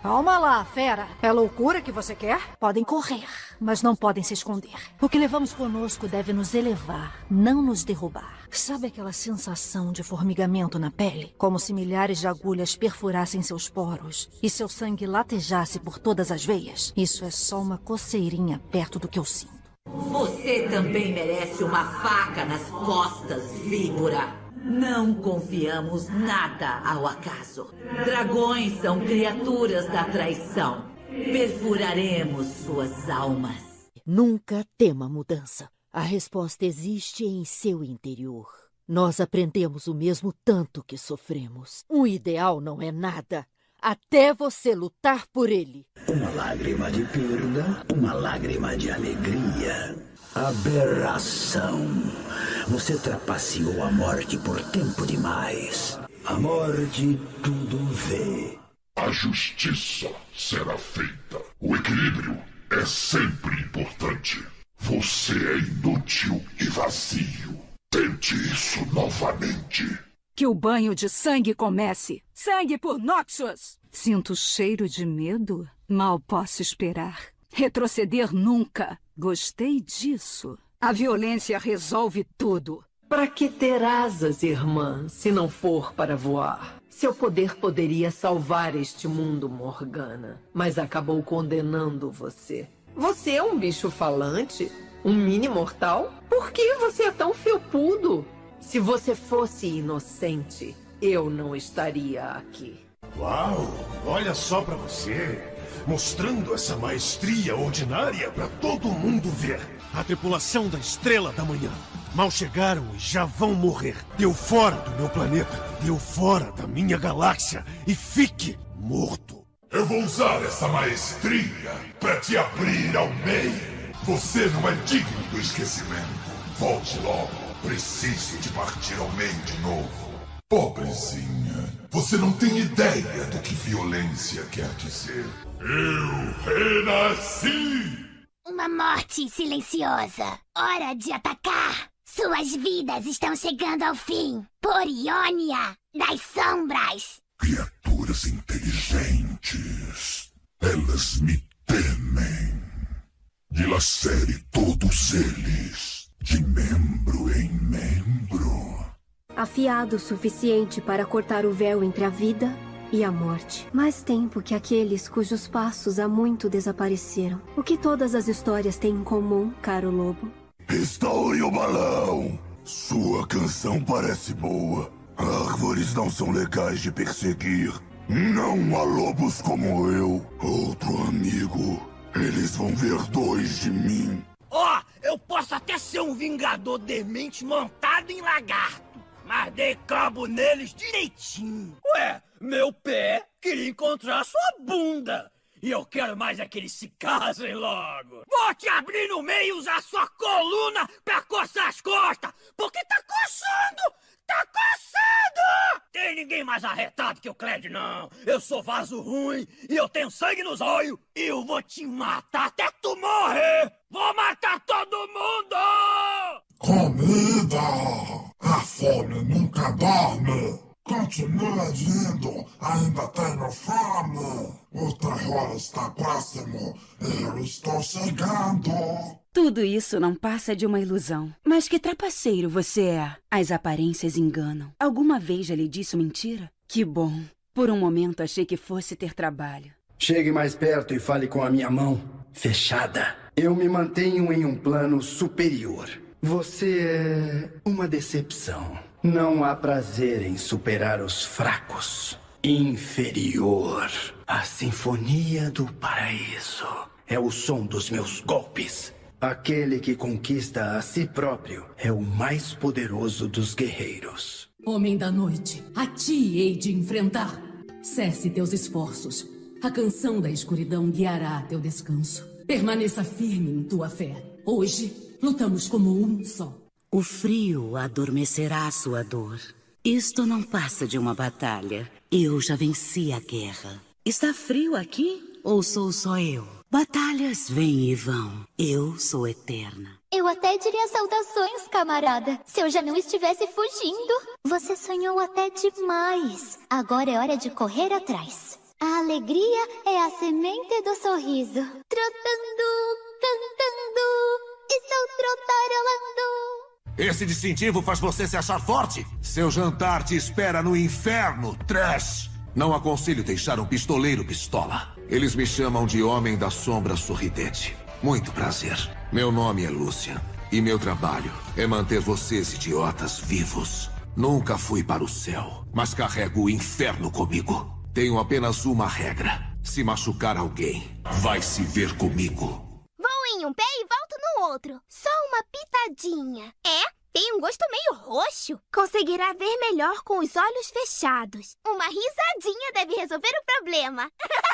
Calma lá, fera. É loucura que você quer? Podem correr, mas não podem se esconder. O que levamos conosco deve nos elevar, não nos derrubar. Sabe aquela sensação de formigamento na pele? Como se milhares de agulhas perfurassem seus poros e seu sangue latejasse por todas as veias? Isso é só uma coceirinha perto do que eu sinto. Você também merece uma faca nas costas, víbora. Não confiamos nada ao acaso. Dragões são criaturas da traição. Perfuraremos suas almas. Nunca tema mudança. A resposta existe em seu interior. Nós aprendemos o mesmo tanto que sofremos. Um ideal não é nada, até você lutar por ele. Uma lágrima de perda, uma lágrima de alegria. Aberração. Você trapaceou a morte por tempo demais. A morte tudo vê. A justiça será feita. O equilíbrio é sempre importante. Você é inútil e vazio. Tente isso novamente. Que o banho de sangue comece. Sangue por Noxus. Sinto cheiro de medo? Mal posso esperar. Retroceder nunca. Gostei disso. A violência resolve tudo. Para que ter asas, irmã, se não for para voar? Seu poder poderia salvar este mundo, Morgana, mas acabou condenando você. Você é um bicho falante? Um mini mortal? Por que você é tão felpudo? Se você fosse inocente, eu não estaria aqui. Uau! Olha só pra você! Mostrando essa maestria ordinária pra todo mundo ver. A tripulação da Estrela da Manhã. Mal chegaram e já vão morrer. Deu fora do meu planeta. Deu fora da minha galáxia. E fique morto. Eu vou usar essa maestria pra te abrir ao meio. Você não é digno do esquecimento. Volte logo. Preciso de partir ao meio de novo. Pobrezinha, você não tem ideia do que violência quer dizer. Eu renasci! Uma morte silenciosa. Hora de atacar. Suas vidas estão chegando ao fim. Por Ionia das sombras. Criaturas inteligentes. Elas me temem. Dilacere todos eles, de membro em membro. Afiado o suficiente para cortar o véu entre a vida e a morte. Mais tempo que aqueles cujos passos há muito desapareceram. O que todas as histórias têm em comum, caro lobo? Estoure o balão! Sua canção parece boa. Árvores não são legais de perseguir. Não há lobos como eu. Outro amigo. Eles vão ver dois de mim. Eu posso até ser um vingador demente montado em lagarto. Mas dei cabo neles direitinho. Ué, meu pé queria encontrar sua bunda. E eu quero mais é que eles se casem logo. Vou te abrir no meio e usar sua coluna pra coçar as costas. Porque tá coçando! Tá coçando! Tem ninguém mais arretado que o Cled, não. Eu sou vaso ruim e eu tenho sangue nos olhos. E eu vou te matar até tu morrer. Vou matar todo mundo! Comida! A fome nunca dorme! Continua indo, ainda tenho fome! O terror está próximo, eu estou chegando! Tudo isso não passa de uma ilusão. Mas que trapaceiro você é! As aparências enganam. Alguma vez já lhe disse mentira? Que bom! Por um momento achei que fosse ter trabalho. Chegue mais perto e fale com a minha mão fechada. Eu me mantenho em um plano superior. Você é uma decepção. Não há prazer em superar os fracos. Inferior. A sinfonia do paraíso é o som dos meus golpes. Aquele que conquista a si próprio é o mais poderoso dos guerreiros. Homem da noite, a ti hei de enfrentar. Cesse teus esforços. A canção da escuridão guiará teu descanso. Permaneça firme em tua fé. Hoje, lutamos como um só. O frio adormecerá sua dor. Isto não passa de uma batalha. Eu já venci a guerra. Está frio aqui? Ou sou só eu? Batalhas vêm e vão. Eu sou eterna. Eu até diria saudações, camarada, se eu já não estivesse fugindo. Você sonhou até demais. Agora é hora de correr atrás. A alegria é a semente do sorriso. Trotando, cantando, estou trotarolando. Esse distintivo faz você se achar forte. Seu jantar te espera no inferno, Trash. Não aconselho deixar um pistoleiro pistola. Eles me chamam de Homem da Sombra Sorridente. Muito prazer. Meu nome é Lucian. E meu trabalho é manter vocês idiotas vivos. Nunca fui para o céu, mas carrego o inferno comigo. Tenho apenas uma regra. Se machucar alguém, vai se ver comigo. Vou em um pé e volto no outro. Só uma pitadinha. Tem um gosto meio roxo. Conseguirá ver melhor com os olhos fechados. Uma risadinha deve resolver o problema.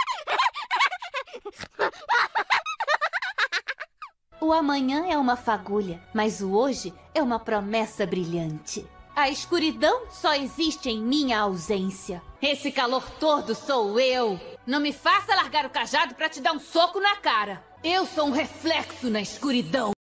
O amanhã é uma fagulha, mas o hoje é uma promessa brilhante. A escuridão só existe em minha ausência. Esse calor todo sou eu. Não me faça largar o cajado pra te dar um soco na cara. Eu sou um reflexo na escuridão.